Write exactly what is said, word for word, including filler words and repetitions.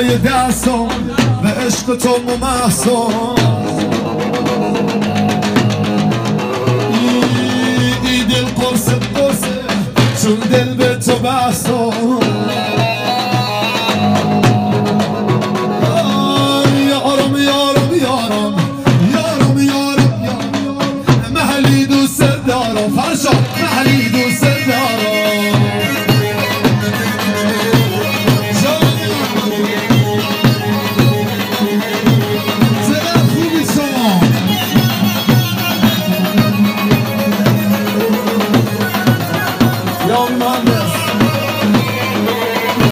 های دستم به عشق تو ممحصم ای دل قرص قرصه چون دل به تو بستم